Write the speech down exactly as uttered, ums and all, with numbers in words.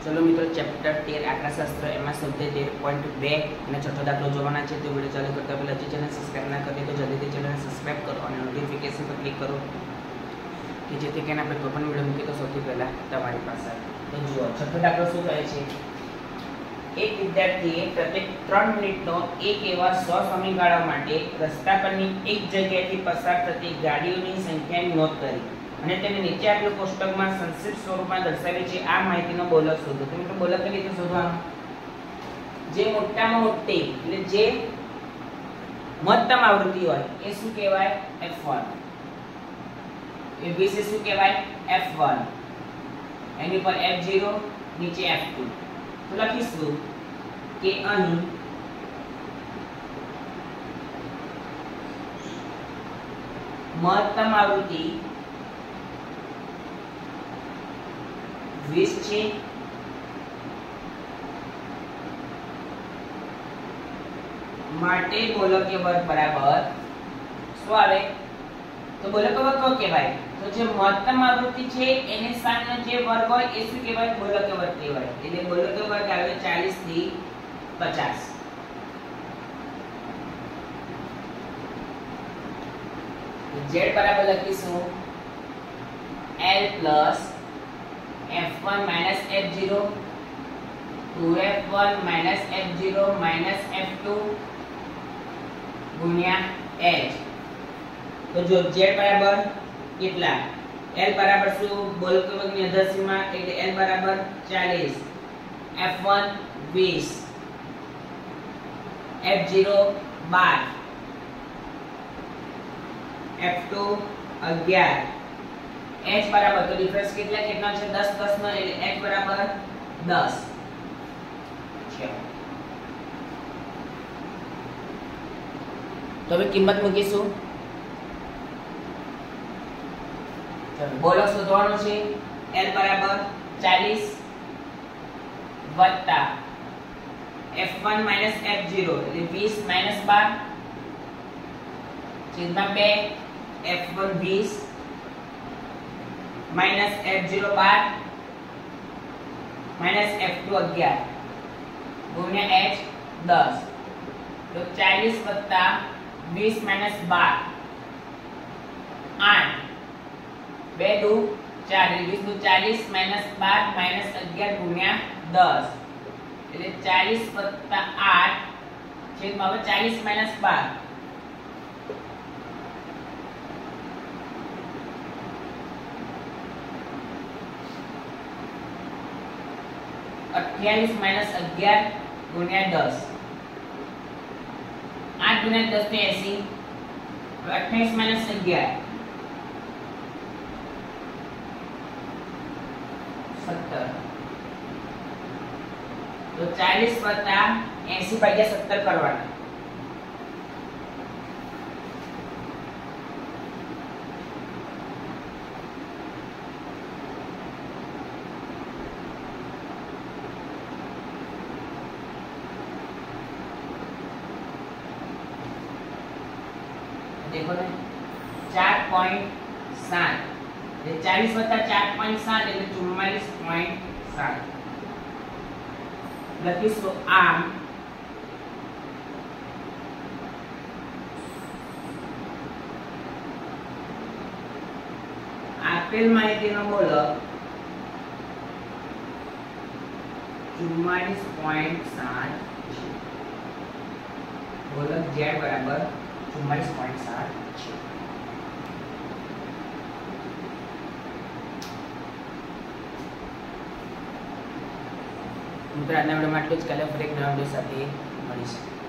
चलो मित्रों चैप्टर तेर आंकड़ाशास्त्र एम सौते तेर पॉइंट बे અને છઠ્ઠો દાખલો જોવાના છે તો વિડિયો ચાલુ કરતા પહેલા જે ચેનલ સબસ્ક્રાઇબ ના કરી તો જલ્દીથી ચેનલને સબસ્ક્રાઇબ કરો અને નોટિફિકેશન પર ક્લિક કરો કે જેથી કરીને આપણે કોઈ પણ વિડિયો મૂકીએ તો સૌથી પહેલા તમારી પાસે તો જુઓ છઠ્ઠો દાખલો શું કહે છે એક વિદ્યાર્થીએ પ્રત્યેક ત્રણ મિનિટનો એક એવા સો સમયગાળા માટે રસ્તા પરની એક જગ્યાએથી પસાર થતી ગાડીઓની સંખ્યાની નોંધ કરી અને તેને નીચે આપેલ કોષ્ટકમાં સંક્ષિપ્ત સ્વરૂપમાં દર્શાવી છે આ માહિતીનો બોલક શોધો તો મિત્રો બોલક કઈ રીતે શોધવાનું જે મોટામાં મોટી એટલે જે મહત્તમ આવૃત્તિ હોય એ શું કહેવાય એફ વન એ વિશે શું કહેવાય એફ વન એની પર એફ ઝીરો નીચે એફ ટુ તો લખીશું કે અહીં મહત્તમ આવૃત્તિ વીસ છે માટે બોલકીય વર્ગ બરાબર શું આવે તો બોલકીય વર્ગ કયો કહેવાય તો જે મહત્તમ આવૃત્તિ છે એની સામેનો જે વર્ગ હોય એ શું કહેવાય બોલકીય વર્ગ કહેવાય એટલે બોલકીય વર્ગ આવે ચાલીસ થી પચાસ z બરાબર લખીશું l plus F one minus F zero two F one minus F zero minus F two गुणिया h तो जो z बराबर કેટલા l बराबर શું બોલકીય વર્ગની અધર સીમા એટલે l बराबर चालीस एफ वन बीस एफ ज़ीरो बारह एफ टू ग्यारह h बराबर तो डिफरेंस कितना कितना છે दस दस નો એટલે h बराबर दस છે તો હવે કિંમત મૂકીશું ચલો બોલક શોધવાનો છે l બરાબર चालीस વત્તા एफ वन एफ ज़ीरो એટલે बीस बारह છેદમાં બે एफ वन बीस माइनस एफ ज़ीरो बारह माइनस एफ टू ग्यारह गुणिया h दस तो चालीस वत्ता बीस माइनस बारह आठ बे दो चार बीस दो चालीस माइनस बारह माइनस ग्यारह गुणिया दस એટલે चालीस वत्ता आठ છેદમાં હવે चालीस माइनस बारह अट्ठाईस माइनस ग्यारह गुणिया दस आठ गुणिया दस में अस्सी अट्ठाईस माइनस ग्यारह सत्तर तो चालीस वत्ता एसी भाग्या सत्तर करवाना देखो ना चार पॉइंट सात चालीस वत्ता चार पॉइंट सात એટલે चौवालीस पॉइंट सात લખીશું આમ આપેલ માહિતીનો બોલક चौवालीस पॉइंट सात બોલક z બરાબર चौवालीस पॉइंट सात मित्र આજના વિડિયોમાં આટલું જ. કાલે ફરી એક નવા વિડિયો સાથે મળીશું.